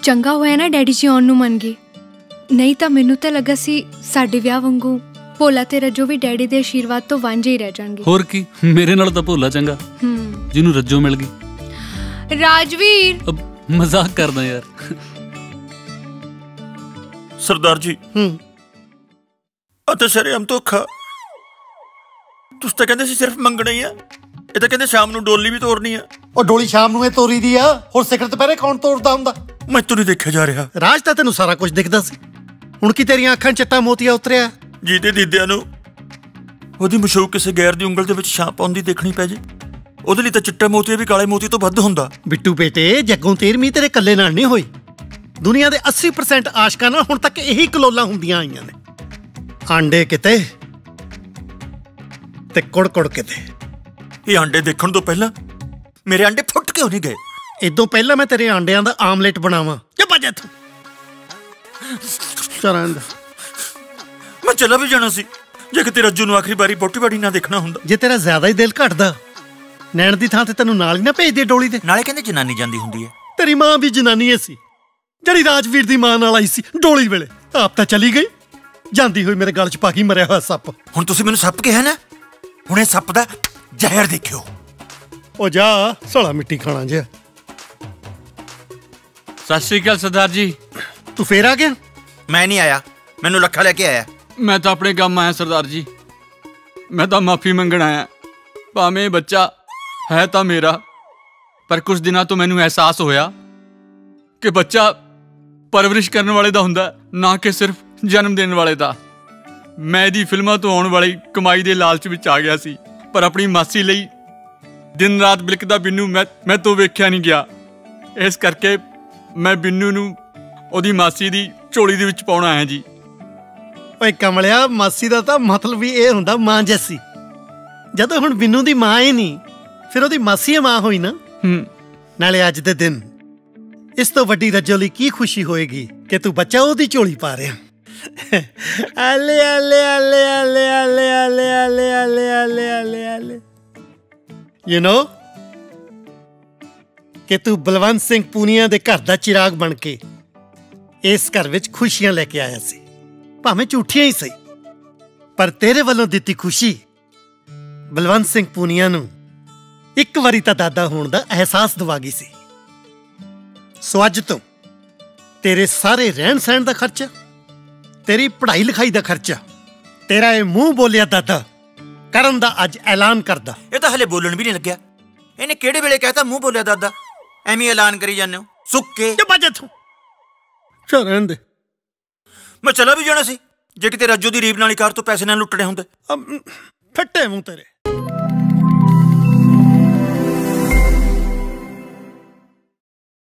चंगा होया ना डैडी जी आउण नूं मन गए, नहीं तो मैनू तो लगा सी साडे विआह वांगू भोला ते रज्जो भी डैडी दे आशीर्वाद तो वांझे ही रह जाणगे। होर की, मेरे नाल तां भोला चंगा जिन्नू रज्जो मिल गई। राजवीर अब मजाक करदा यार। सरदार जी तो शरेआम धोखा। तुस तां कहंदे सी सिर्फ मंगना ही है, ये तां कहंदे शाम नूं डोली भी तोड़नी है। और डोली शाम नूं तोरी दी आ, होर सिखर दुपहरे कौन तोड़दा हुंदा? मैं तो नहीं देखा जा रहा। राज तां तैनूं सारा कुछ दिखदा सी, हुण की तेरियां अखां चिट्टा मोतिया उतरिया? जीते दीदिया नूं ओहदी मशूक किसी गैर दी उंगल दे विच छाप आउंदी देखनी पै जे, ओहदे लई तां चिट्टा मोतिया भी काले मोती तो वध हुंदा। बिट्टू बेटे, जग्गों 13ਵੀਂ तेरे कल्ले नाल नहीं होई। दुनिया दे 80% आशकां नाल हुण तक यही कलोलां हुंदियां आईयां ने। आंडे किते ते कुड़ किते। ये आंडे देखण तो पहला मेरे आंडे फुट क्यों नहीं गए? इदों पहला मैं तेरे आंडियां दा आमलेट बनावां। जा भज इत्थों। चल मैं चला भी जाना सी जे किते रज्जू नूं आखिरी बारी बोटी बाड़ी ना देखना हुंदा। जे तेरा ज्यादा ही दिल घटदा, नैण दी थां ते तैनूं नाल ही ना भेज दे डोली दे। नाले कहंदे जनानी जांदी हुंदी है। तेरी मां भी जनानी सी, जड़ी राजवीर दी मां नाल आई सी डोली वेले। आप तां चली गई, जांदी होई मेरे गल च पा के मरिया होया सप। हुण तुसीं मैनूं सप कहा ना, हुणे सप दा जहर देखियो। ओ जा सड़ा मिट्टी खाना जिहा। सत श्री अकाल सरदार जी। तू फेर आ गया? मैं नहीं आया, मैनू लखा लेके आया। मैं तो अपने काम आया सरदार जी, मैं तो माफी मंगण आया। भावें बच्चा है तो मेरा, पर कुछ दिनों तो मैनू एहसास होया कि बच्चा परवरिश करने वाले दा हुंदा, ना कि सिर्फ जन्म देने वाले दा। मैं इहदी फिल्मां तो आउण वाली कमाई दे लालच विच आ गया सी, पर अपनी मासी लई दिन रात बिलकदा बिन्नू मैं तो वेख्या नहीं गया। इस करके मैं बिन्नू नूं ओहदी मासी दी झोली दे विच पाउण आया जी। ओए कमलिया, मासी दा तां मतलब भी ये हुंदा मां जैसी। जदों हुण बिन्नू दी मां ही नहीं, फिर ओहदी मासी मां होई ना। नाले अज दे दिन इस तो वड्डी रज्जो लई की खुशी होएगी कि तू बच्चा ओहदी झोली पा रहा। आले आले आले आले आले आले आले आले आले आले आले। यू नो कि तू बलवंत सिंह पूनिया दे घर दा चिराग बन के इस घर विच खुशियां लेके आया सी, भावें झूठियां ही सही, पर तेरे वालों दित्ती खुशी बलवंत सिंह पूनिया नूं एक वारी तां दादा होण दा एहसास दवा गई सी। सो अज तो तेरे सारे रहन सहन दा खर्चा, तेरी पढ़ाई लिखाई दा खर्चा, तेरा ये मुंह बोलिया दादा करन दा अज ऐलान करदा। ये तो हले बोलन भी नहीं लग्या। इन्हें केड़े वेले कहता मुंह बोलिया दादा? एवें ऐलान करी जाने हो सुक्के। चल रहन दे, मैं चला भी जाना सी जे किते रज्जू दी रीब नाली कार तो पैसे ना लुटने हुंदे। फट्टे मुंह तेरे।